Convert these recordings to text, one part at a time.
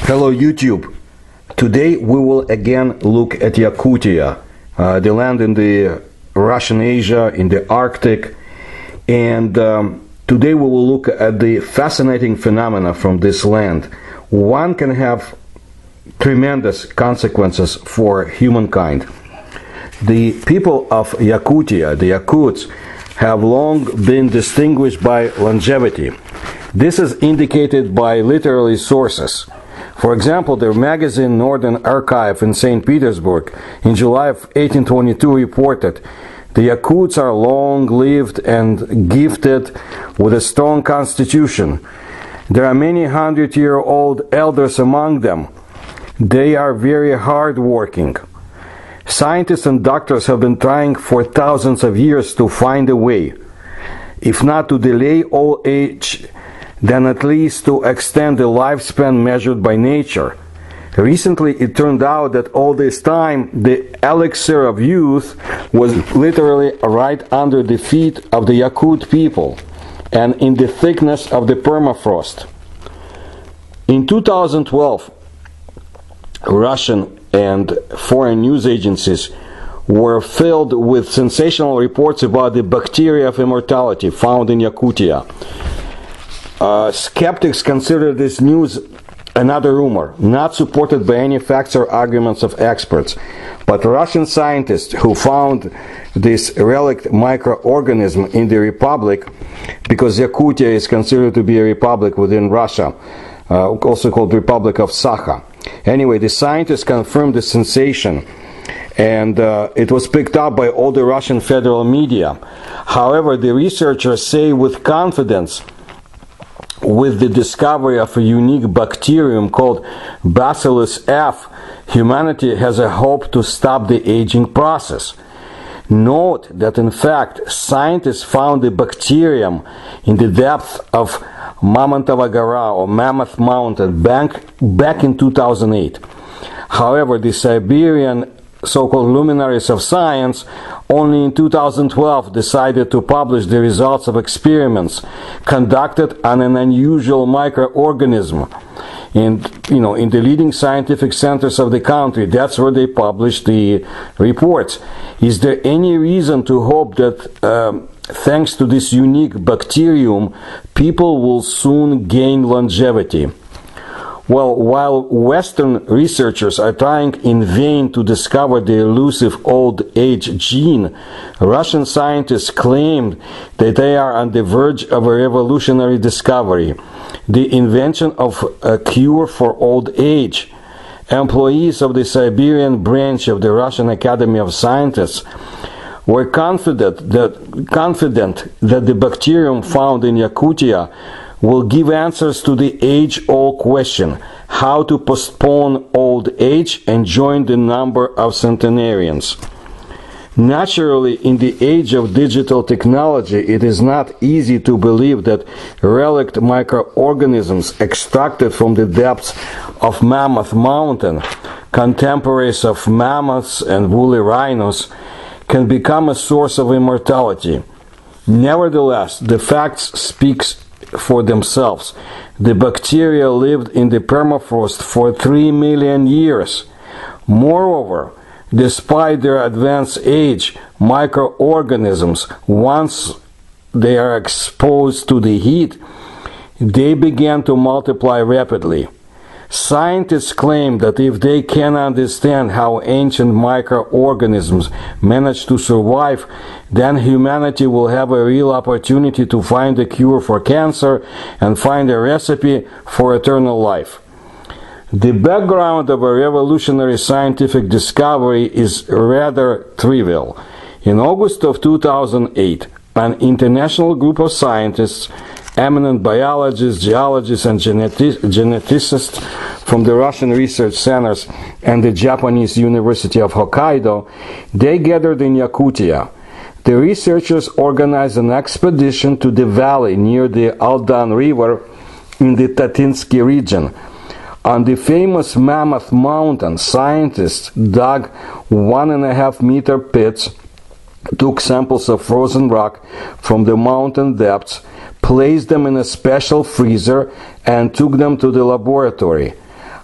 Hello YouTube. Today we will again look at Yakutia, the land in the Russian Asia, in the Arctic, and today we will look at the fascinating phenomena from this land. One can have tremendous consequences for humankind. The people of Yakutia, the Yakuts, have long been distinguished by longevity. This is indicated by literary sources. For example, the magazine Northern Archive in St. Petersburg in July of 1822 reported, "The Yakuts are long-lived and gifted with a strong constitution. There are many hundred-year-old elders among them. They are very hard-working. Scientists and doctors have been trying for thousands of years to find a way, if not to delay old age, then at least to extend the lifespan measured by nature. Recently, it turned out that all this time, the elixir of youth was literally right under the feet of the Yakut people and in the thickness of the permafrost." In 2012, Russian and foreign news agencies were filled with sensational reports about the bacteria of immortality found in Yakutia. Skeptics consider this news another rumor, not supported by any facts or arguments of experts. But Russian scientists who found this relic microorganism in the Republic, because Yakutia is considered to be a republic within Russia, also called Republic of Sakha. Anyway, the scientists confirmed the sensation, and it was picked up by all the Russian federal media. However, the researchers say with confidence, with the discovery of a unique bacterium called Bacillus F, humanity has a hope to stop the aging process. Note that in fact, scientists found the bacterium in the depth of Mamontova Gora, or Mammoth Mountain, back in 2008. However, the Siberian so-called luminaries of science only in 2012 decided to publish the results of experiments conducted on an unusual microorganism in the leading scientific centers of the country. That's where they published the reports. Is there any reason to hope that thanks to this unique bacterium, people will soon gain longevity? Well, while Western researchers are trying in vain to discover the elusive old age gene, Russian scientists claimed that they are on the verge of a revolutionary discovery, the invention of a cure for old age. Employees of the Siberian branch of the Russian Academy of Sciences were confident that the bacterium found in Yakutia will give answers to the age-old question, how to postpone old age and join the number of centenarians. Naturally, in the age of digital technology, it is not easy to believe that relict microorganisms extracted from the depths of Mammoth Mountain, contemporaries of mammoths and woolly rhinos, can become a source of immortality. Nevertheless, the facts speak for themselves. The bacteria lived in the permafrost for 3 million years. Moreover, despite their advanced age, microorganisms, once they are exposed to the heat, they began to multiply rapidly. Scientists claim that if they can understand how ancient microorganisms manage to survive, then humanity will have a real opportunity to find a cure for cancer and find a recipe for eternal life. The background of a revolutionary scientific discovery is rather trivial. In August of 2008, an international group of scientists, eminent biologists, geologists, and geneticists from the Russian research centers and the Japanese University of Hokkaido, they gathered in Yakutia. The researchers organized an expedition to the valley near the Aldan River in the Tatinsky region. On the famous Mammoth Mountain, scientists dug 1.5-meter pits, took samples of frozen rock from the mountain depths, placed them in a special freezer, and took them to the laboratory.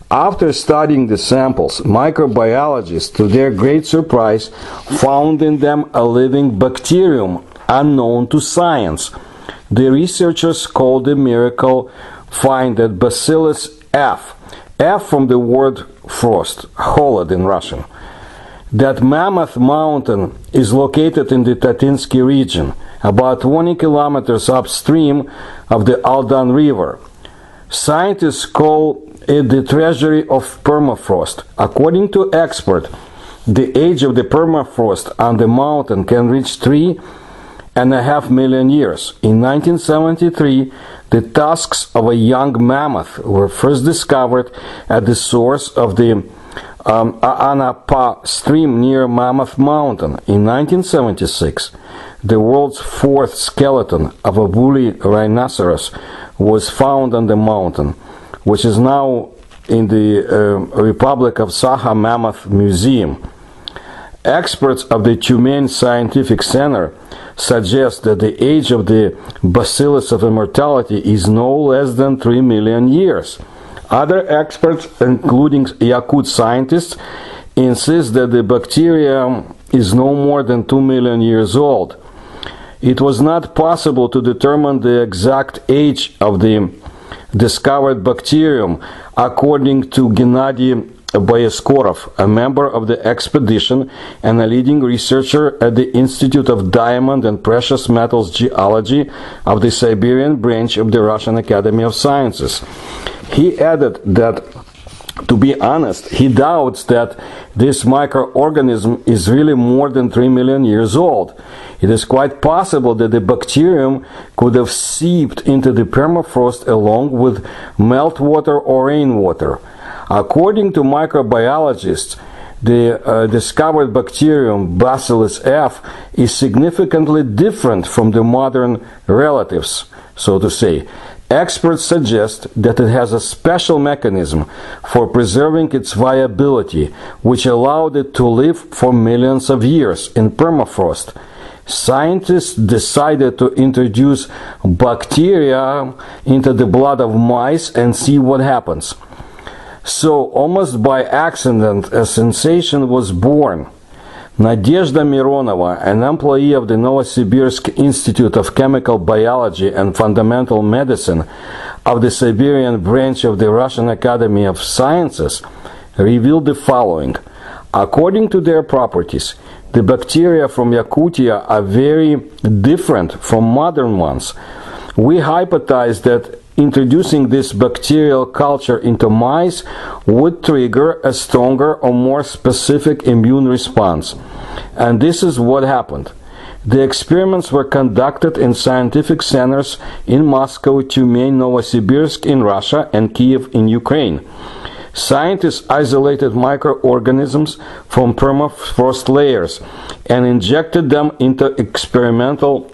After studying the samples, microbiologists, to their great surprise, found in them a living bacterium unknown to science. The researchers called the miracle find that Bacillus F from the word frost, холод in Russian. That mammoth mountain is located in the Tatinsky region, about 20 kilometers upstream of the Aldan River. Scientists call it the treasury of permafrost. According to experts, the age of the permafrost on the mountain can reach 3.5 million years. In 1973, the tusks of a young mammoth were first discovered at the source of the Anapa stream near Mammoth Mountain. In 1976, the world's fourth skeleton of a woolly rhinoceros was found on the mountain, which is now in the Republic of Sakha Mammoth Museum. Experts of the Tyumen Scientific Center suggest that the age of the Bacillus of Immortality is no less than 3 million years. Other experts, including Yakut scientists, insist that the bacterium is no more than 2 million years old. It was not possible to determine the exact age of the discovered bacterium, according to Gennady Boyeskorov, a member of the expedition and a leading researcher at the Institute of Diamond and Precious Metals Geology of the Siberian branch of the Russian Academy of Sciences. He added that, to be honest, he doubts that this microorganism is really more than 3 million years old. It is quite possible that the bacterium could have seeped into the permafrost along with meltwater or rainwater. According to microbiologists, the discovered bacterium Bacillus F is significantly different from the modern relatives, so to say. Experts suggest that it has a special mechanism for preserving its viability, which allowed it to live for millions of years in permafrost. Scientists decided to introduce bacteria into the blood of mice and see what happens. So, almost by accident, a sensation was born. Nadezhda Mironova, an employee of the Novosibirsk Institute of Chemical Biology and Fundamental Medicine of the Siberian branch of the Russian Academy of Sciences, revealed the following. According to their properties, the bacteria from Yakutia are very different from modern ones. We hypothesize that introducing this bacterial culture into mice would trigger a stronger or more specific immune response. And this is what happened. The experiments were conducted in scientific centers in Moscow, Tyumen, Novosibirsk in Russia, and Kiev in Ukraine. Scientists isolated microorganisms from permafrost layers and injected them into experimental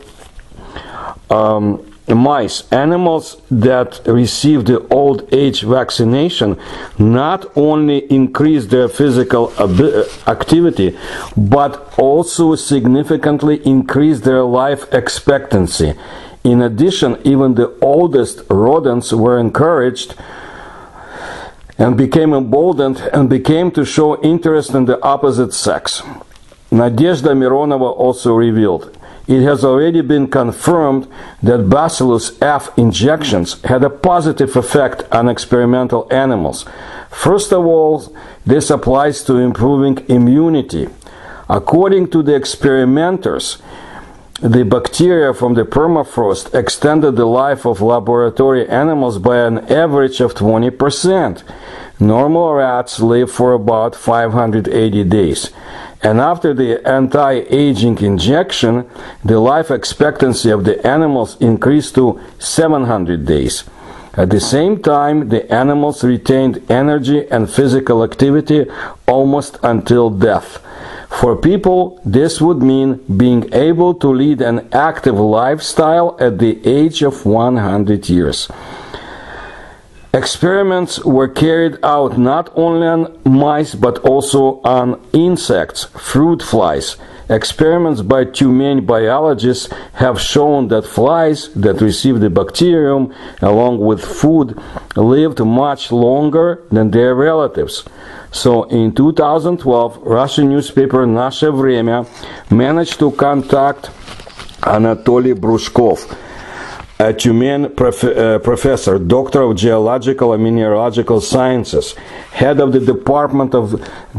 mice. Animals that received the old age vaccination not only increased their physical activity, but also significantly increased their life expectancy. In addition, even the oldest rodents were encouraged and became emboldened and became to show interest in the opposite sex. Nadezhda Mironova also revealed, it has already been confirmed that Bacillus F injections had a positive effect on experimental animals. First of all, this applies to improving immunity. According to the experimenters, the bacteria from the permafrost extended the life of laboratory animals by an average of 20%. Normal rats live for about 580 days. And after the anti-aging injection, the life expectancy of the animals increased to 700 days. At the same time, the animals retained energy and physical activity almost until death. For people, this would mean being able to lead an active lifestyle at the age of 100 years. Experiments were carried out not only on mice but also on insects, fruit flies, experiments by humane biologists have shown that flies that received the bacterium along with food lived much longer than their relatives. So in 2012, Russian newspaper Naše Время managed to contact Anatoly Brushkov, a humane professor, doctor of geological and mineralogical sciences, head of the Department of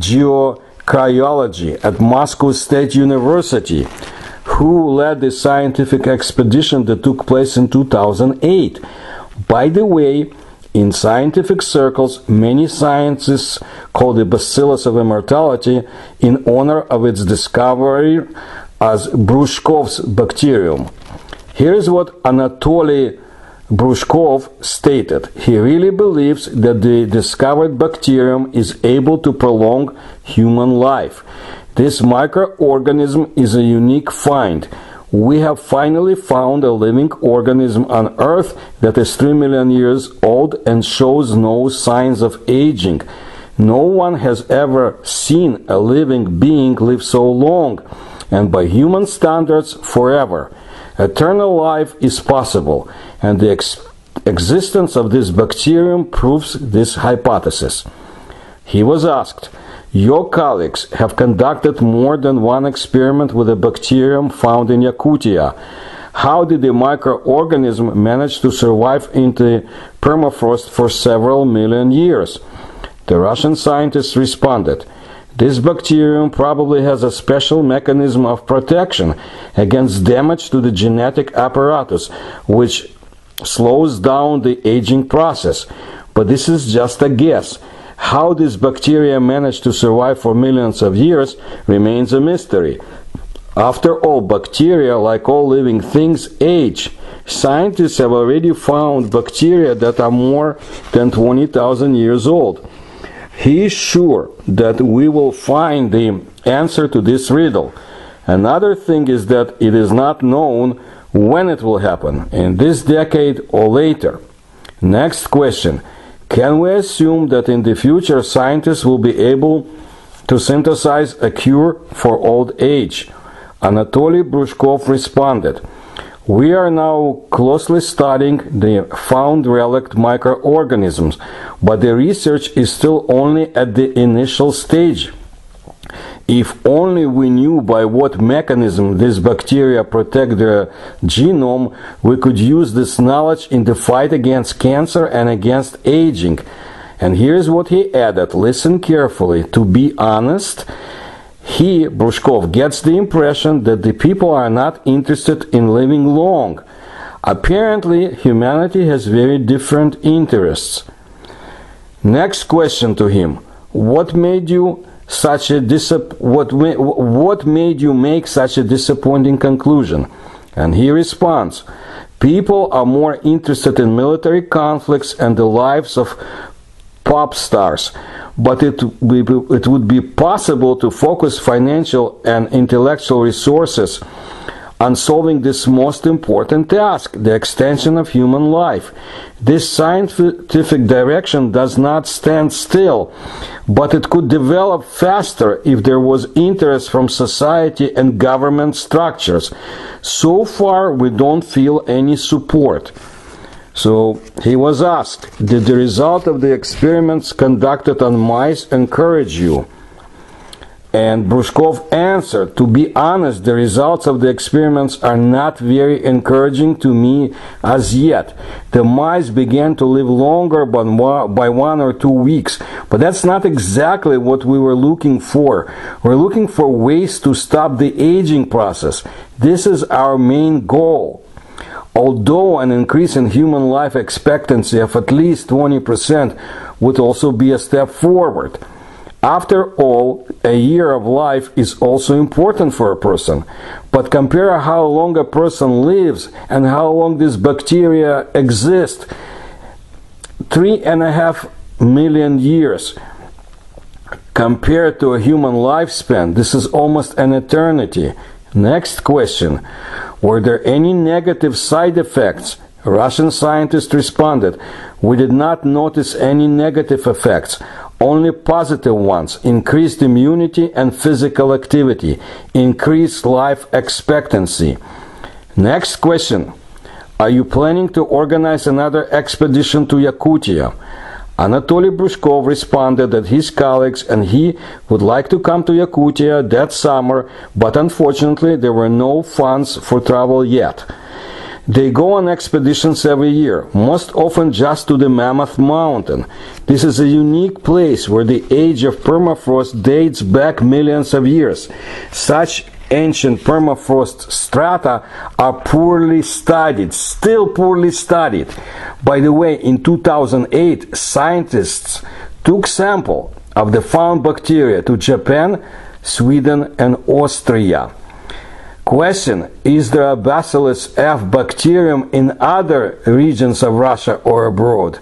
Geocryology at Moscow State University, who led the scientific expedition that took place in 2008. By the way, in scientific circles, many scientists call the Bacillus of Immortality in honor of its discovery as Brushkov's bacterium. Here's what Anatoly Brushkov stated. He really believes that the discovered bacterium is able to prolong human life. This microorganism is a unique find. We have finally found a living organism on Earth that is 3 million years old and shows no signs of aging. No one has ever seen a living being live so long, and by human standards, forever. Eternal life is possible, and the existence of this bacterium proves this hypothesis. He was asked, your colleagues have conducted more than one experiment with a bacterium found in Yakutia. How did the microorganism manage to survive in the permafrost for several million years? The Russian scientists responded, this bacterium probably has a special mechanism of protection against damage to the genetic apparatus, which slows down the aging process. But this is just a guess. How this bacteria managed to survive for millions of years remains a mystery. After all, bacteria, like all living things, age. Scientists have already found bacteria that are more than 20,000 years old. He is sure that we will find the answer to this riddle. Another thing is that it is not known when it will happen, in this decade or later. Next question. Can we assume that in the future scientists will be able to synthesize a cure for old age? Anatoly Brushkov responded, we are now closely studying the found relic microorganisms, but the research is still only at the initial stage. If only we knew by what mechanism these bacteria protect their genome, we could use this knowledge in the fight against cancer and against aging. And here's what he added. Listen carefully. To be honest, he, Brushkov, gets the impression that the people are not interested in living long. Apparently, humanity has very different interests. Next question to him. What made you make such a disappointing conclusion? And he responds, people are more interested in military conflicts and the lives of pop stars, but it would be possible to focus financial and intellectual resources on solving this most important task, the extension of human life. This scientific direction does not stand still, but it could develop faster if there was interest from society and government structures. So far, we don't feel any support. So he was asked, did the result of the experiments conducted on mice encourage you? And Brushkov answered, to be honest, the results of the experiments are not very encouraging to me as yet. The mice began to live longer by 1 or 2 weeks, but that's not exactly what we were looking for. We're looking for ways to stop the aging process. This is our main goal. Although an increase in human life expectancy of at least 20% would also be a step forward. After all, a year of life is also important for a person. But compare how long a person lives and how long this bacteria exist. 3.5 million years. Compared to a human lifespan, this is almost an eternity. Next question. Were there any negative side effects? Russian scientists responded, we did not notice any negative effects. only positive ones: increased immunity and physical activity, increased life expectancy. Next question: are you planning to organize another expedition to Yakutia? Anatoly Brushkov responded that his colleagues and he would like to come to Yakutia that summer, but unfortunately there were no funds for travel yet. They go on expeditions every year, most often just to the Mammoth Mountain. This is a unique place where the age of permafrost dates back millions of years. Such ancient permafrost strata are poorly studied, still poorly studied. By the way, in 2008, scientists took sample of the found bacteria to Japan, Sweden, and Austria. Question: is there a Bacillus F bacterium in other regions of Russia or abroad?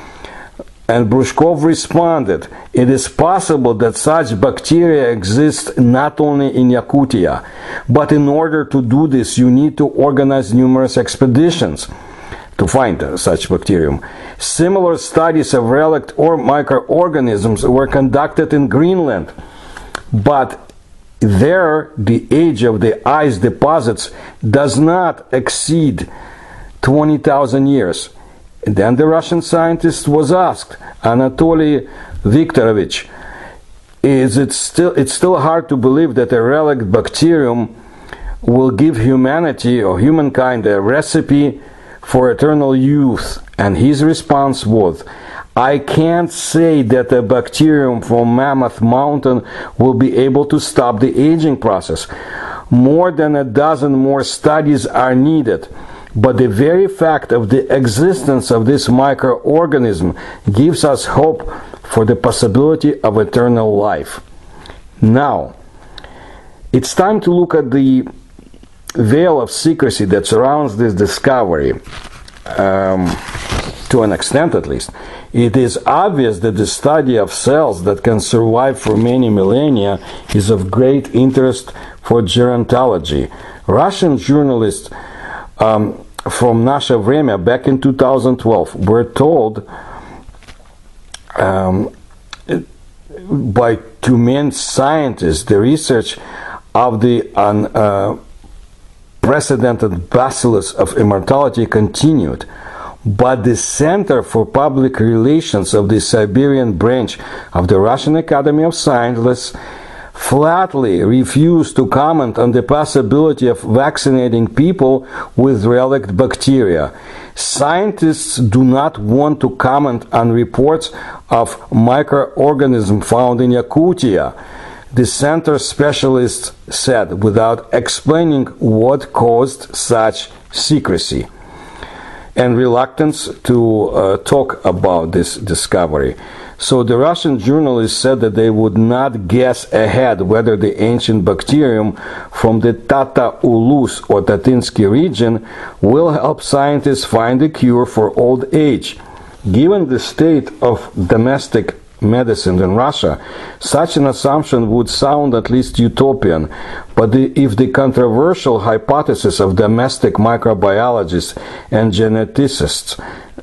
And Brushkov responded, it is possible that such bacteria exist not only in Yakutia, but in order to do this you need to organize numerous expeditions to find such bacterium. Similar studies of relict or microorganisms were conducted in Greenland, but there the age of the ice deposits does not exceed 20,000 years. And then the Russian scientist was asked, Anatoly Viktorovich, it's still hard to believe that a relict bacterium will give humanity or humankind a recipe for eternal youth? And his response was, I can't say that a bacterium from Mammoth Mountain will be able to stop the aging process. More than a dozen more studies are needed. But the very fact of the existence of this microorganism gives us hope for the possibility of eternal life. Now, it's time to look at the veil of secrecy that surrounds this discovery, to an extent at least. It is obvious that the study of cells that can survive for many millennia is of great interest for gerontology. Russian journalists from Nashe Vremya back in 2012 were told by two men scientists the research of the unprecedented Bacillus of Immortality continued, but the Center for Public Relations of the Siberian branch of the Russian Academy of Sciences flatly refused to comment on the possibility of vaccinating people with relict bacteria. Scientists do not want to comment on reports of microorganisms found in Yakutia, the center specialist said, without explaining what caused such secrecy and reluctance to talk about this discovery. So the Russian journalists said that they would not guess ahead whether the ancient bacterium from the Tata-Ulus or Tatinsky region will help scientists find a cure for old age. Given the state of domestic medicine in Russia, such an assumption would sound at least utopian, but if the controversial hypothesis of domestic microbiologists and geneticists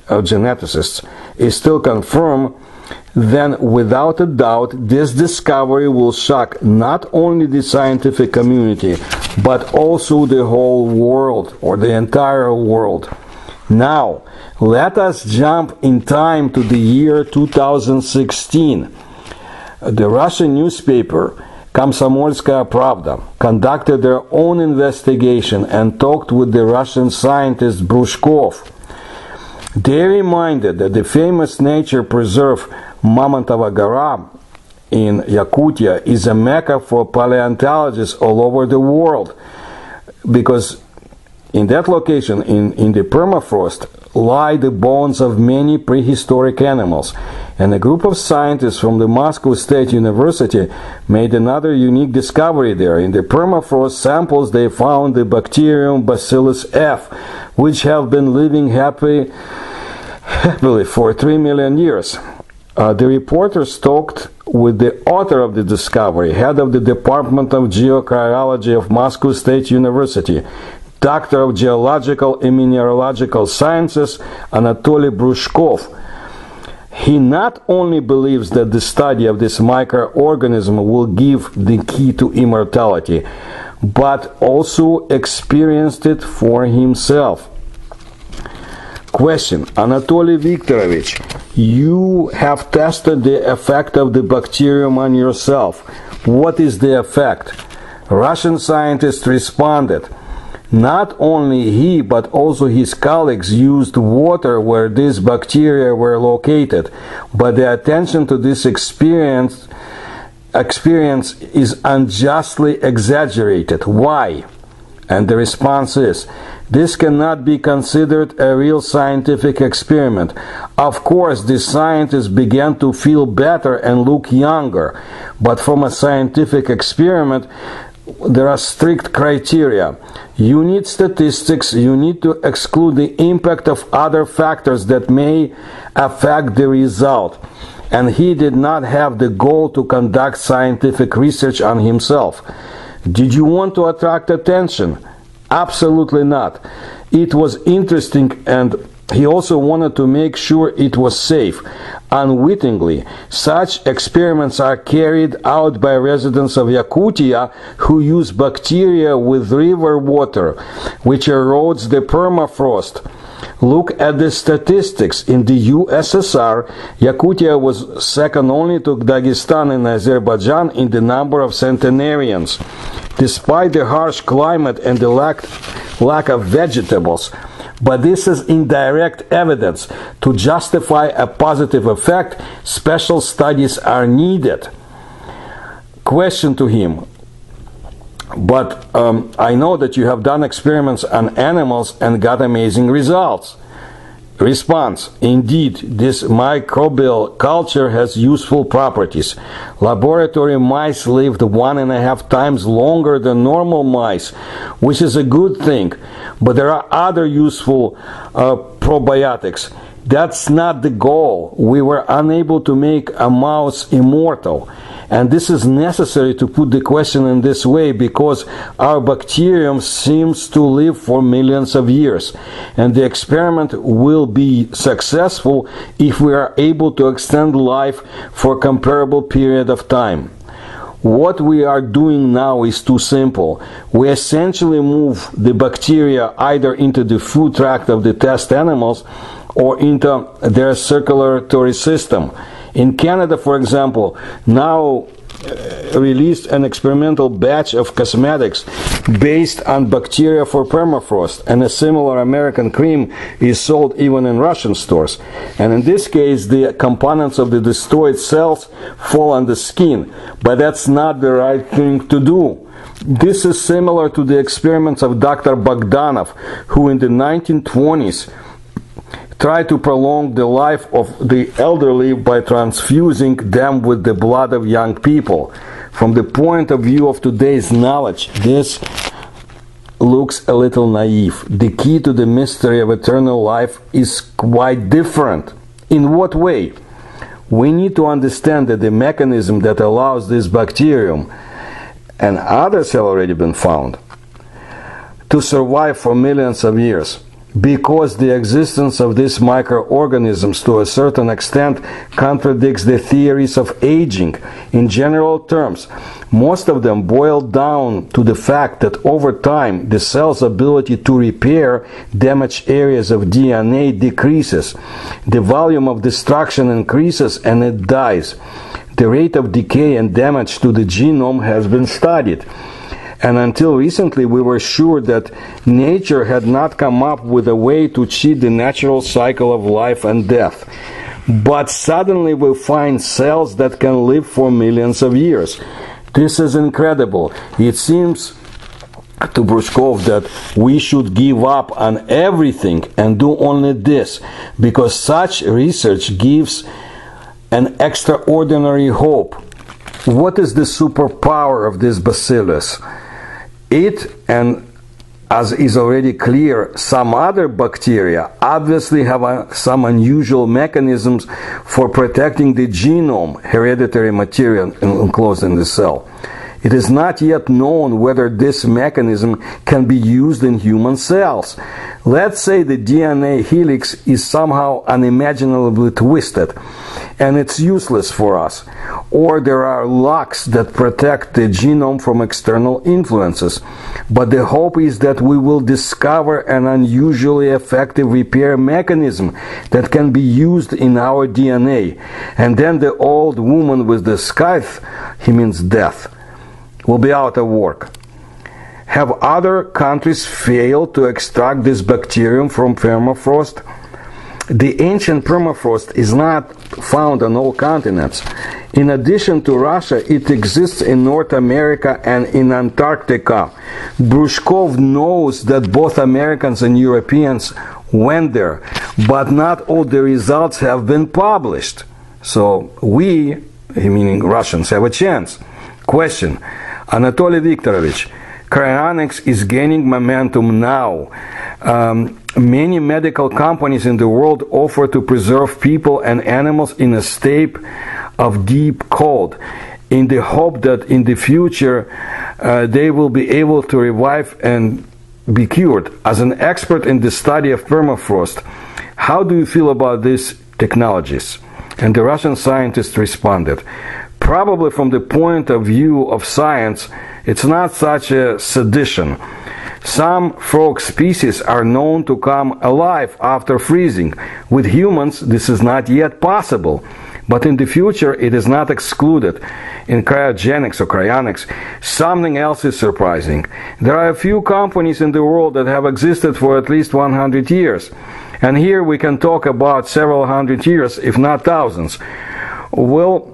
is still confirmed, then without a doubt this discovery will shock not only the scientific community but also the whole world, or the entire world. Now, let us jump in time to the year 2016. The Russian newspaper Komsomolskaya Pravda conducted their own investigation and talked with the Russian scientist Brushkov. They reminded that the famous nature preserve Mamontova Gora in Yakutia is a mecca for paleontologists all over the world, because in that location, in the permafrost, lie the bones of many prehistoric animals. And a group of scientists from the Moscow State University made another unique discovery there. In the permafrost samples, they found the bacterium Bacillus F, which have been living happily for 3 million years. The reporters talked with the author of the discovery, head of the Department of Geocryology of Moscow State University, Doctor of Geological and Mineralogical Sciences, Anatoly Brushkov. He not only believes that the study of this microorganism will give the key to immortality, but also experienced it for himself. Question: Anatoly Viktorovich, you have tested the effect of the bacterium on yourself. What is the effect? Russian scientist responded, not only he but also his colleagues used water where these bacteria were located, but the attention to this experience is unjustly exaggerated. Why? And the response is, this cannot be considered a real scientific experiment. Of course, the scientists began to feel better and look younger, but from a scientific experiment, there are strict criteria. You need statistics, you need to exclude the impact of other factors that may affect the result. And he did not have the goal to conduct scientific research on himself. Did you want to attract attention? Absolutely not. It was interesting, and he also wanted to make sure it was safe. Unwittingly, such experiments are carried out by residents of Yakutia who use bacteria with river water, which erodes the permafrost. Look at the statistics. In the USSR, Yakutia was second only to Dagestan and Azerbaijan in the number of centenarians. Despite the harsh climate and the lack of vegetables. But this is indirect evidence. To justify a positive effect, special studies are needed. Question to him. But I know that you have done experiments on animals and got amazing results. Response: indeed, this microbial culture has useful properties. Laboratory mice lived 1.5 times longer than normal mice, which is a good thing. But there are other useful probiotics. That's not the goal. We were unable to make a mouse immortal. And this is necessary to put the question in this way because our bacterium seems to live for millions of years. And the experiment will be successful if we are able to extend life for a comparable period of time. What we are doing now is too simple. We essentially move the bacteria either into the food tract of the test animals or into their circulatory system. In Canada, for example, now released an experimental batch of cosmetics based on bacteria for permafrost, and a similar American cream is sold even in Russian stores. And in this case, the components of the destroyed cells fall on the skin, but that's not the right thing to do. This is similar to the experiments of Dr. Bogdanov, who in the 1920s tried to prolong the life of the elderly by transfusing them with the blood of young people. From the point of view of today's knowledge, this looks a little naive. The key to the mystery of eternal life is quite different. In what way? We need to understand that the mechanism that allows this bacterium, and others have already been found, to survive for millions of years. Because the existence of these microorganisms to a certain extent contradicts the theories of aging. In general terms, most of them boil down to the fact that over time the cell's ability to repair damaged areas of DNA decreases. The volume of destruction increases and it dies. The rate of decay and damage to the genome has been studied. And until recently, we were sure that nature had not come up with a way to cheat the natural cycle of life and death. But suddenly we find cells that can live for millions of years. This is incredible. It seems to Brushkov that we should give up on everything and do only this, because such research gives an extraordinary hope. What is the superpower of this bacillus? It, and as is already clear, some other bacteria obviously have some unusual mechanisms for protecting the genome, hereditary material enclosed in the cell. It is not yet known whether this mechanism can be used in human cells. Let's say the DNA helix is somehow unimaginably twisted and it's useless for us, or there are locks that protect the genome from external influences, but the hope is that we will discover an unusually effective repair mechanism that can be used in our DNA, and then the old woman with the scythe, he means death, will be out of work. Have other countries failed to extract this bacterium from permafrost? The ancient permafrost is not found on all continents. In addition to Russia, it exists in North America and in Antarctica. Brushkov knows that both Americans and Europeans went there, but not all the results have been published. So we, meaning Russians, have a chance. Question: Anatoly Viktorovich, cryonics is gaining momentum now. Many medical companies in the world offer to preserve people and animals in a state of deep cold, in the hope that in the future they will be able to revive and be cured. As an expert in the study of permafrost, how do you feel about these technologies? And the Russian scientist responded, probably from the point of view of science, it's not such a sedition. Some frog species are known to come alive after freezing. With humans, this is not yet possible, but in the future it is not excluded. In cryogenics or cryonics, something else is surprising. There are a few companies in the world that have existed for at least 100 years. And here we can talk about several hundred years, if not thousands. Will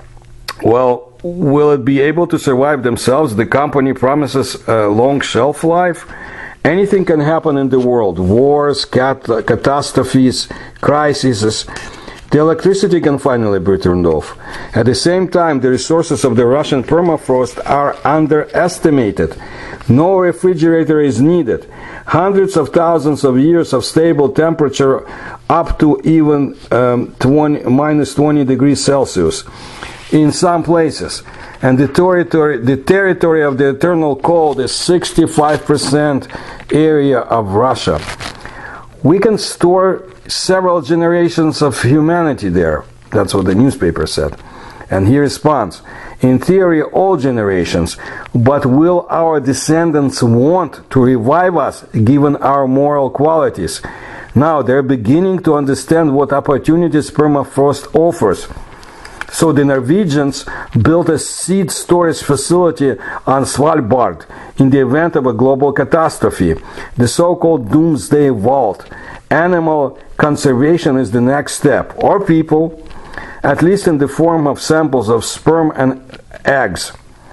it be able to survive themselves? The company promises a long shelf life. Anything can happen in the world. Wars, catastrophes, crises. The electricity can finally be turned off. At the same time, the resources of the Russian permafrost are underestimated. No refrigerator is needed. Hundreds of thousands of years of stable temperature up to even minus 20 degrees Celsius in some places. And the territory of the eternal cold is 65% area of Russia. We can store several generations of humanity there. That's what the newspaper said. And he responds, in theory, all generations, but will our descendants want to revive us given our moral qualities? Now they're beginning to understand what opportunities permafrost offers. So the Norwegians built a seed storage facility on Svalbard in the event of a global catastrophe, the so-called doomsday vault. Animal conservation is the next step, or people, at least in the form of samples of sperm and eggs.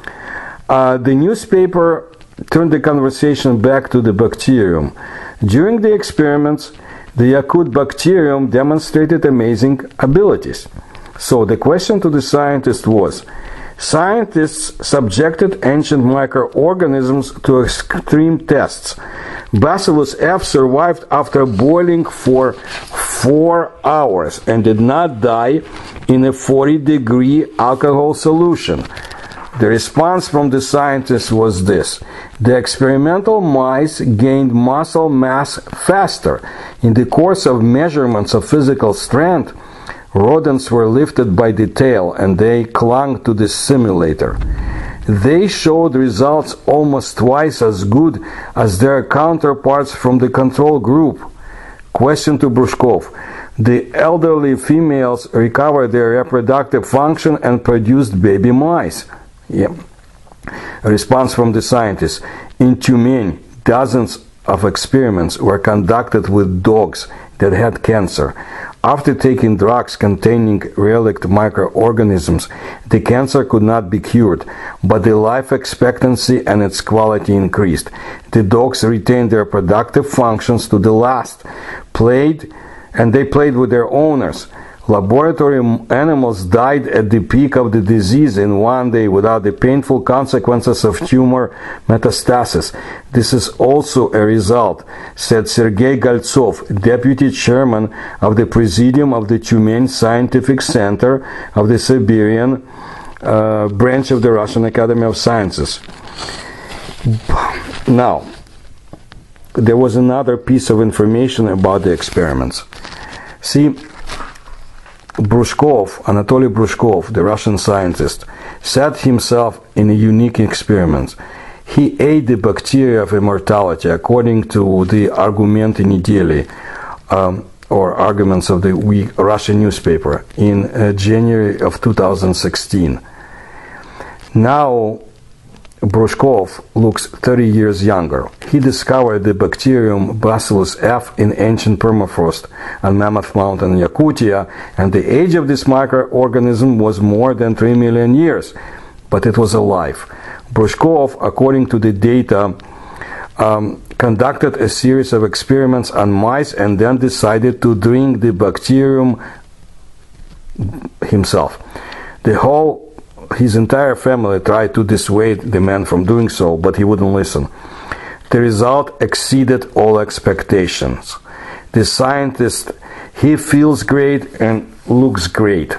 The newspaper turned the conversation back to the bacterium. During the experiments, the Yakut bacterium demonstrated amazing abilities. So the question to the scientist was, scientists subjected ancient microorganisms to extreme tests. Bacillus F survived after boiling for 4 hours and did not die in a 40-degree alcohol solution. The response from the scientists was this: the experimental mice gained muscle mass faster. In the course of measurements of physical strength, rodents were lifted by the tail and they clung to the simulator. They showed results almost twice as good as their counterparts from the control group. Question to Brushkov: the elderly females recovered their reproductive function and produced baby mice. A response from the scientists: in Tyumen, dozens of experiments were conducted with dogs that had cancer. After taking drugs containing relict microorganisms, the cancer could not be cured, but the life expectancy and its quality increased. The dogs retained their productive functions to the last, they played with their owners. Laboratory animals died at the peak of the disease in one day without the painful consequences of tumor metastasis. This is also a result, said Sergei Galtsov, deputy chairman of the Presidium of the Tyumen Scientific Center of the Siberian branch of the Russian Academy of Sciences. Now, there was another piece of information about the experiments. See, Anatoly Brushkov, the Russian scientist, set himself in a unique experiment. He ate the bacteria of immortality according to the Argumenty Nedeli, or Arguments of the Week, Russian newspaper, in January of 2016. Now, Brushkov looks 30 years younger. He discovered the bacterium Bacillus F in ancient permafrost on Mammoth Mountain, Yakutia, and the age of this microorganism was more than 3 million years, but it was alive. Brushkov, according to the data, conducted a series of experiments on mice and then decided to drink the bacterium himself. His entire family tried to dissuade the man from doing so, but he wouldn't listen. The result exceeded all expectations. The scientist, he feels great and looks great.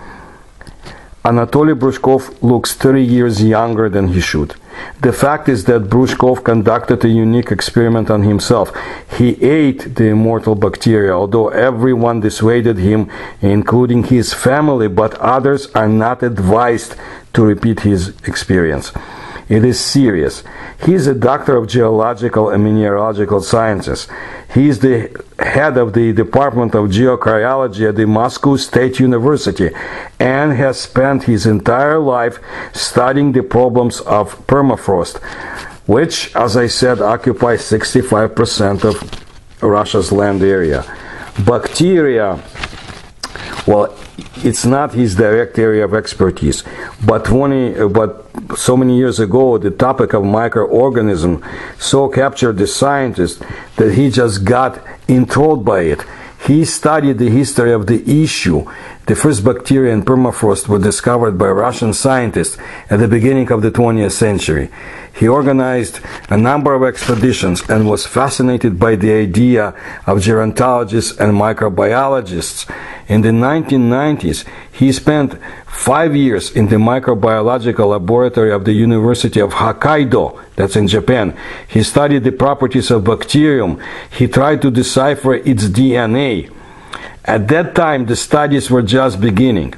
Anatoly Brushkov looks 30 years younger than he should. The fact is that Brushkov conducted a unique experiment on himself. He ate the immortal bacteria, although everyone dissuaded him, including his family, but others are not advised to repeat his experience. It is serious. He is a doctor of geological and mineralogical sciences. He is the head of the Department of Geocryology at the Moscow State University and has spent his entire life studying the problems of permafrost, which, as I said, occupies 65% of Russia's land area. Bacteria, well, it's not his direct area of expertise, but so many years ago, the topic of microorganism so captured the scientist that he just got enthralled by it. He studied the history of the issue. The first bacteria in permafrost were discovered by Russian scientists at the beginning of the 20th century. He organized a number of expeditions and was fascinated by the idea of gerontologists and microbiologists. In the 1990s, he spent 5 years in the microbiological laboratory of the University of Hokkaido, that's in Japan. He studied the properties of bacterium. He tried to decipher its DNA. At that time, the studies were just beginning.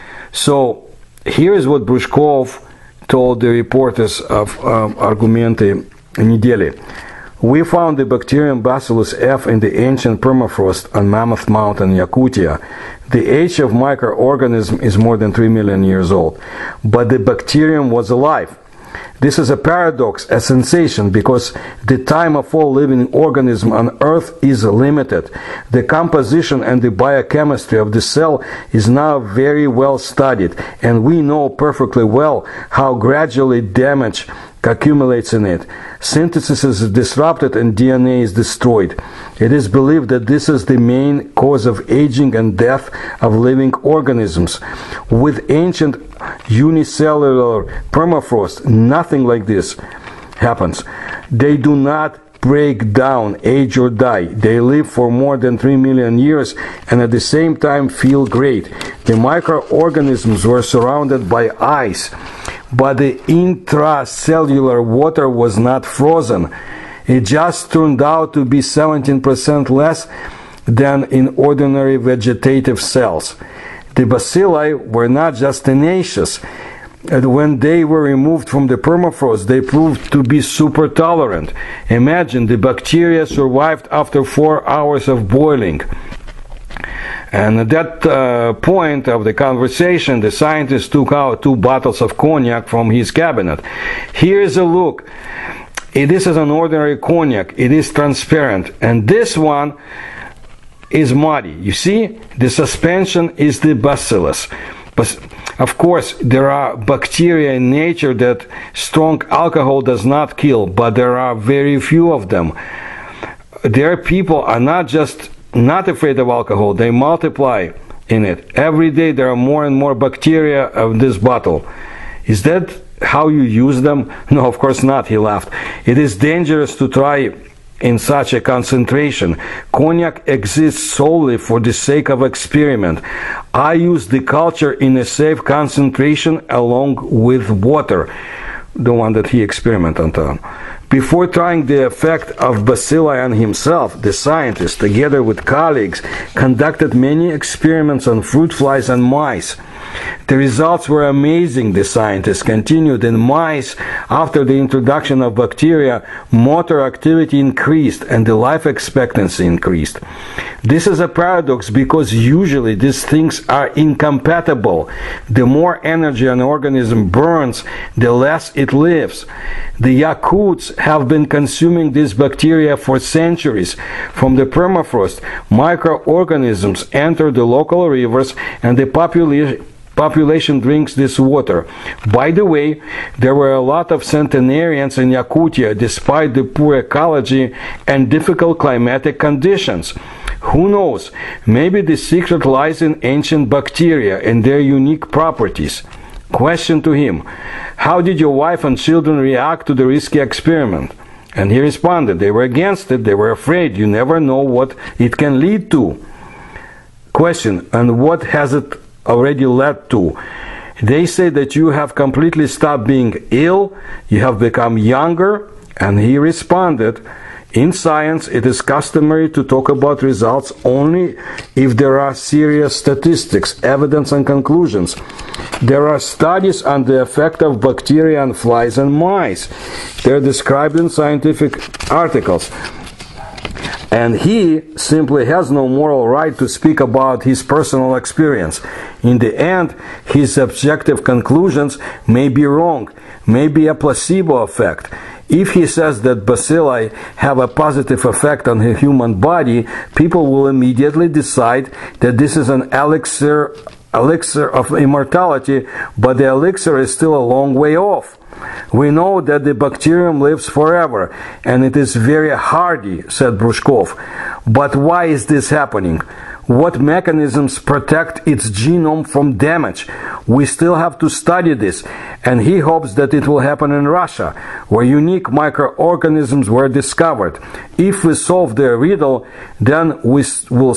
So, here is what Brushkov told the reporters of Argumenty Nedeli. We found the bacterium Bacillus F in the ancient permafrost on Mammoth Mountain, Yakutia. The age of microorganism is more than 3 million years old, but the bacterium was alive. This is a paradox, a sensation, because the time of all living organism on Earth is limited. The composition and the biochemistry of the cell is now very well studied, and we know perfectly well how gradually damage accumulates in it. Synthesis is disrupted and DNA is destroyed. It is believed that this is the main cause of aging and death of living organisms. With ancient unicellular permafrost, nothing like this happens. They do not break down, age or die. They live for more than 3 million years and at the same time feel great. The microorganisms were surrounded by ice, but the intracellular water was not frozen. It just turned out to be 17% less than in ordinary vegetative cells. The bacilli were not just tenacious. And when they were removed from the permafrost, they proved to be super tolerant. Imagine, the bacteria survived after 4 hours of boiling. And at that point of the conversation, the scientist took out 2 bottles of cognac from his cabinet. Here is a look. This is an ordinary cognac. It is transparent. And this one is muddy. You see? The suspension is the bacillus. But of course, there are bacteria in nature that strong alcohol does not kill, but there are very few of them. Their people are not afraid of alcohol. They multiply in it. Every day there are more and more bacteria of this bottle. Is that how you use them? No, of course not, he laughed. It is dangerous to try in such a concentration. Cognac exists solely for the sake of experiment. I use the culture in a safe concentration along with water, the one that he experimented on. Before trying the effect of bacilli on himself, the scientist, together with colleagues, conducted many experiments on fruit flies and mice. The results were amazing, the scientists continued. In mice, after the introduction of bacteria, motor activity increased and the life expectancy increased. This is a paradox because usually these things are incompatible. The more energy an organism burns, the less it lives. The Yakuts have been consuming these bacteria for centuries. From the permafrost, microorganisms enter the local rivers and the population drinks this water. By the way, there were a lot of centenarians in Yakutia despite the poor ecology and difficult climatic conditions. Who knows? Maybe the secret lies in ancient bacteria and their unique properties. Question to him: how did your wife and children react to the risky experiment? And he responded, they were against it, they were afraid. You never know what it can lead to. Question: and what has it already led to? They say that you have completely stopped being ill, you have become younger. And he responded, in science it is customary to talk about results only if there are serious statistics, evidence and conclusions. There are studies on the effect of bacteria on flies and mice. They're described in scientific articles. And he simply has no moral right to speak about his personal experience. In the end, his subjective conclusions may be wrong, may be a placebo effect. If he says that bacilli have a positive effect on the human body, people will immediately decide that this is an elixir of immortality, but the elixir is still a long way off. We know that the bacterium lives forever, and it is very hardy, said Brushkov. But why is this happening? What mechanisms protect its genome from damage? We still have to study this, and he hopes that it will happen in Russia, where unique microorganisms were discovered. If we solve the riddle, then we will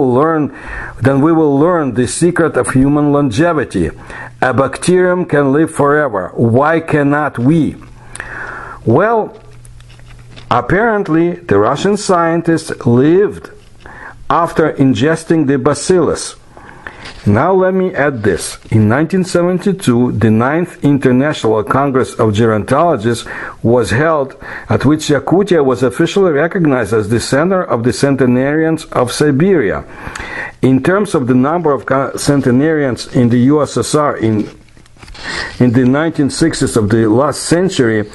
learn the secret of human longevity. A bacterium can live forever. Why cannot we? Well, apparently the Russian scientists lived after ingesting the bacillus. Now let me add this. In 1972, the 9th International Congress of Gerontologists was held, at which Yakutia was officially recognized as the center of the centenarians of Siberia. In terms of the number of centenarians in the USSR in the 1960s of the last century,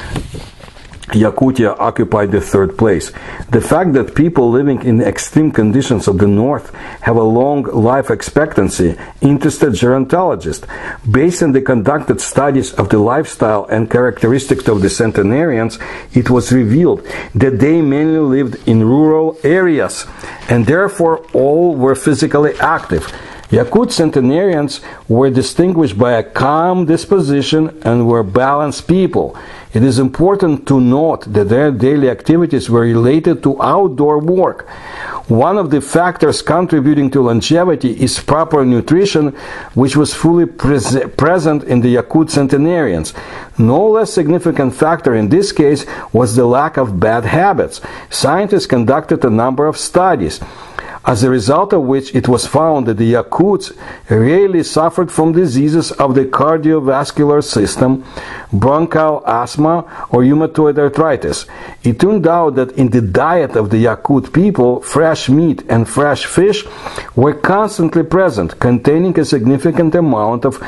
Yakutia occupied the 3rd place. The fact that people living in extreme conditions of the north have a long life expectancy interested gerontologists. Based on the conducted studies of the lifestyle and characteristics of the centenarians, it was revealed that they mainly lived in rural areas, and therefore all were physically active. Yakut centenarians were distinguished by a calm disposition and were balanced people. It is important to note that their daily activities were related to outdoor work. One of the factors contributing to longevity is proper nutrition, which was fully present in the Yakut centenarians. No less significant factor in this case was the lack of bad habits. Scientists conducted a number of studies, as a result of which it was found that the Yakuts rarely suffered from diseases of the cardiovascular system, bronchial asthma, or rheumatoid arthritis. It turned out that in the diet of the Yakut people, fresh meat and fresh fish were constantly present, containing a significant amount of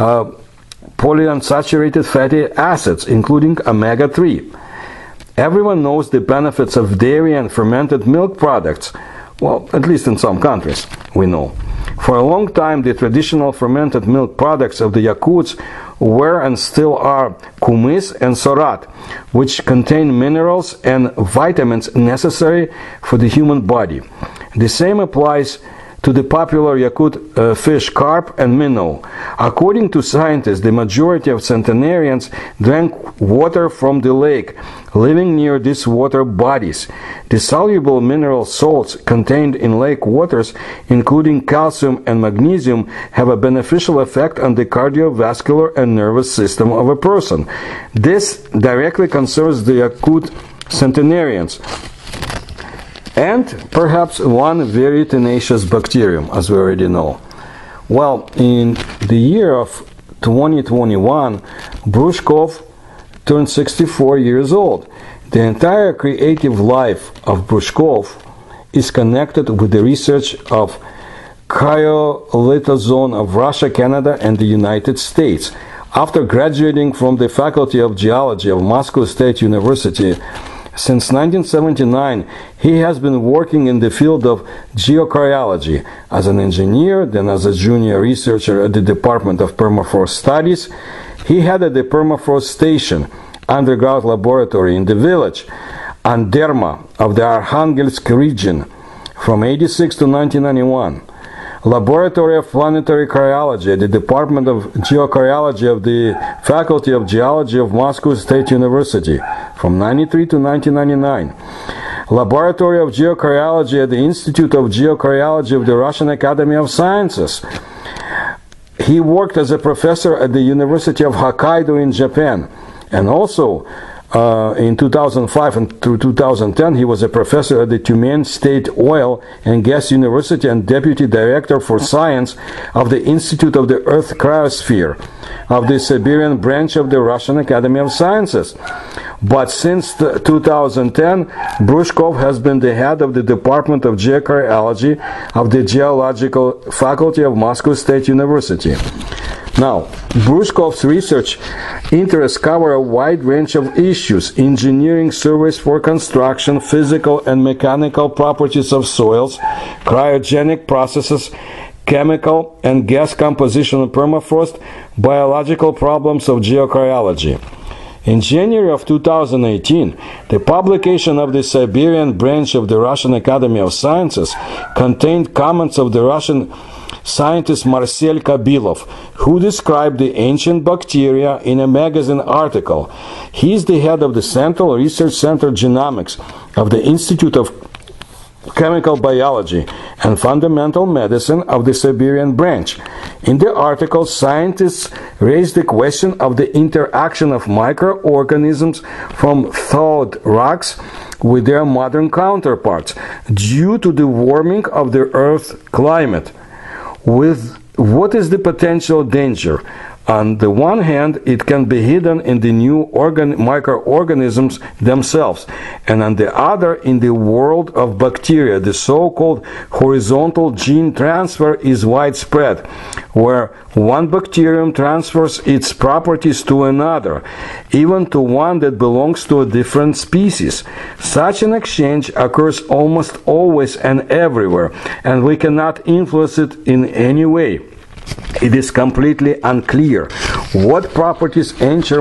polyunsaturated fatty acids, including omega-3. Everyone knows the benefits of dairy and fermented milk products. Well, at least in some countries, we know. For a long time, the traditional fermented milk products of the Yakuts were and still are kumis and sorat, which contain minerals and vitamins necessary for the human body. The same applies to the popular Yakut fish carp and minnow. According to scientists, the majority of centenarians drank water from the lake, living near these water bodies. The soluble mineral salts contained in lake waters, including calcium and magnesium, have a beneficial effect on the cardiovascular and nervous system of a person. This directly concerns the Yakut centenarians, and perhaps one very tenacious bacterium, as we already know. Well, in the year of 2021, Brushkov turned 64 years old. The entire creative life of Brushkov is connected with the research of cryolithozone of Russia, Canada, and the United States. After graduating from the Faculty of Geology of Moscow State University, since 1979, he has been working in the field of geocryology as an engineer, then as a junior researcher at the Department of Permafrost Studies. He headed the Permafrost Station, underground laboratory in the village Anderma of the Arkhangelsk region from 86 to 1991. Laboratory of Planetary Cryology at the Department of Geocryology of the Faculty of Geology of Moscow State University from 93 to 1999. Laboratory of Geocryology at the Institute of Geocryology of the Russian Academy of Sciences. He worked as a professor at the University of Hokkaido in Japan, and also in 2005 and through 2010, he was a professor at the Tyumen State Oil and Gas University and deputy director for science of the Institute of the Earth Cryosphere of the Siberian branch of the Russian Academy of Sciences. But since 2010, Brushkov has been the head of the Department of Geocryology of the Geological Faculty of Moscow State University. Now, Brushkov's research interests cover a wide range of issues: engineering surveys for construction, physical and mechanical properties of soils, cryogenic processes, chemical and gas composition of permafrost, biological problems of geocryology. In January of 2018, the publication of the Siberian branch of the Russian Academy of Sciences contained comments of the Russian scientist Marcel Kabilov, who described the ancient bacteria in a magazine article. He is the head of the Central Research Center Genomics of the Institute of Chemical Biology and Fundamental Medicine of the Siberian branch. In the article, scientists raised the question of the interaction of microorganisms from thawed rocks with their modern counterparts due to the warming of the Earth's climate. With what is the potential danger? On the one hand, it can be hidden in the new microorganisms themselves, and on the other, in the world of bacteria. The so-called horizontal gene transfer is widespread, where one bacterium transfers its properties to another, even to one that belongs to a different species. Such an exchange occurs almost always and everywhere, and we cannot influence it in any way. It is completely unclear what properties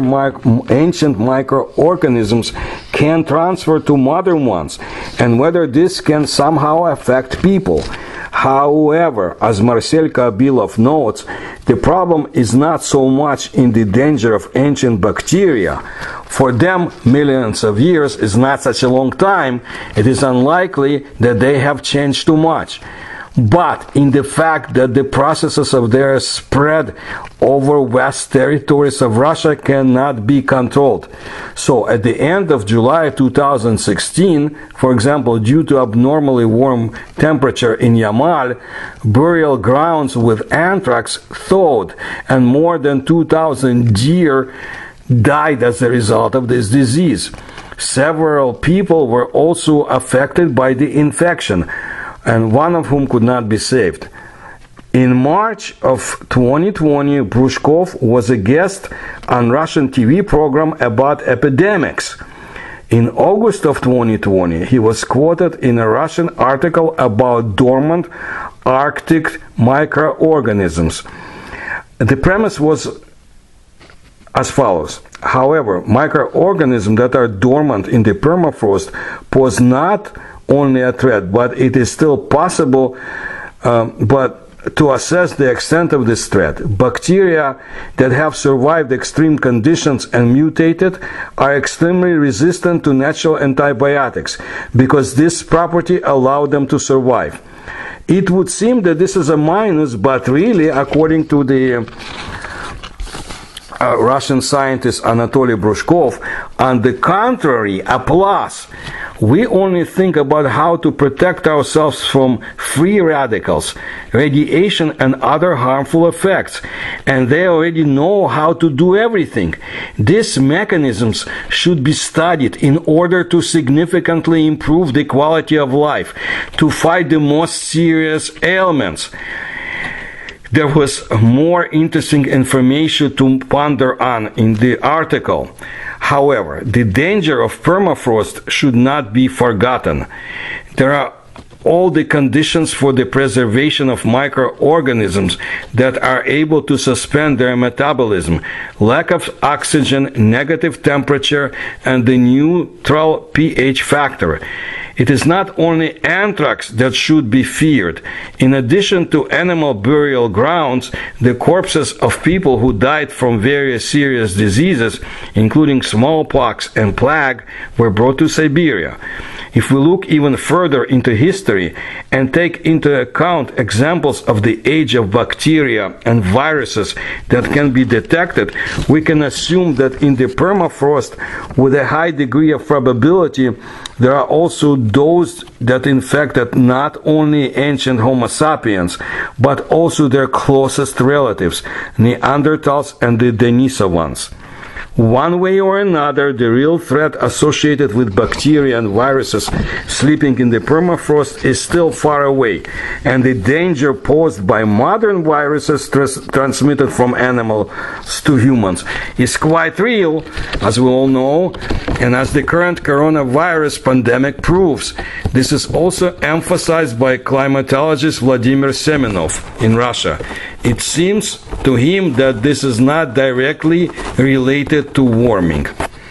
ancient microorganisms can transfer to modern ones, and whether this can somehow affect people. However, as Marcel Kabilov notes, the problem is not so much in the danger of ancient bacteria. For them, millions of years is not such a long time. It is unlikely that they have changed too much, but in the fact that the processes of their spread over vast territories of Russia cannot be controlled. So at the end of July 2016, for example, due to abnormally warm temperature in Yamal, burial grounds with anthrax thawed, and more than 2,000 deer died as a result of this disease. Several people were also affected by the infection, and one of whom could not be saved. In March of 2020, Brushkov was a guest on Russian TV program about epidemics. In August of 2020, he was quoted in a Russian article about dormant Arctic microorganisms. The premise was as follows: however, microorganisms that are dormant in the permafrost pose not only a threat, but it is still possible But to assess the extent of this threat, bacteria that have survived extreme conditions and mutated are extremely resistant to natural antibiotics because this property allowed them to survive. It would seem that this is a minus, but really, according to the Russian scientist Anatoly Brushkov, on the contrary, a plus. We only think about how to protect ourselves from free radicals, radiation, and other harmful effects, and they already know how to do everything. These mechanisms should be studied in order to significantly improve the quality of life, to fight the most serious ailments. There was more interesting information to ponder on in the article. However, the danger of permafrost should not be forgotten. There are all the conditions for the preservation of microorganisms that are able to suspend their metabolism: lack of oxygen, negative temperature, and the neutral pH factor. It is not only anthrax that should be feared. In addition to animal burial grounds, the corpses of people who died from various serious diseases, including smallpox and plague, were brought to Siberia. If we look even further into history and take into account examples of the age of bacteria and viruses that can be detected, we can assume that in the permafrost, with a high degree of probability, there are also those that infected not only ancient Homo sapiens, but also their closest relatives, Neanderthals and the Denisovans. One way or another, the real threat associated with bacteria and viruses sleeping in the permafrost is still far away, and the danger posed by modern viruses transmitted from animals to humans is quite real, as we all know, and as the current coronavirus pandemic proves. This is also emphasized by climatologist Vladimir Semenov in Russia. It seems to him that this is not directly related to warming.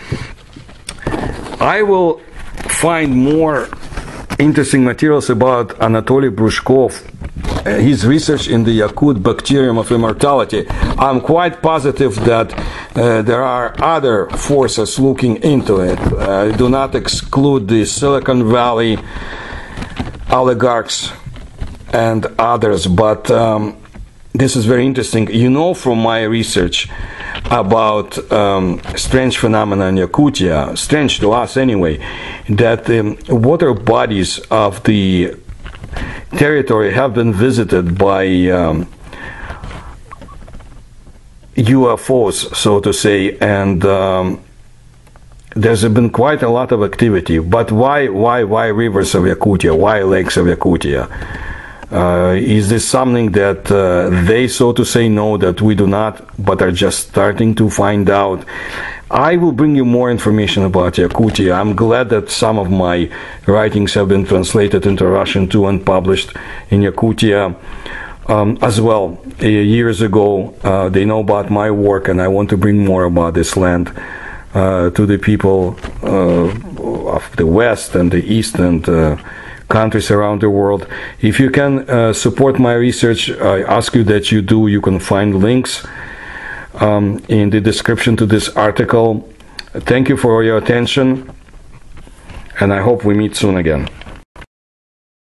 I will find more interesting materials about Anatoly Brushkov, his research in the Yakut bacterium of immortality. I'm quite positive that there are other forces looking into it. I do not exclude the Silicon Valley oligarchs and others, but this is very interesting. You know from my research about strange phenomena in Yakutia, strange to us anyway, that the water bodies of the territory have been visited by UFOs, so to say, and there's been quite a lot of activity. But why rivers of Yakutia? Why lakes of Yakutia? Is this something that they, so to say, know that we do not, but are just starting to find out? I will bring you more information about Yakutia. I'm glad that some of my writings have been translated into Russian too and published in Yakutia as well. Years ago, they know about my work, and I want to bring more about this land to the people of the West and the East and countries around the world. If you can support my research, I ask you that you do. You can find links in the description to this article. Thank you for your attention, and I hope we meet soon again.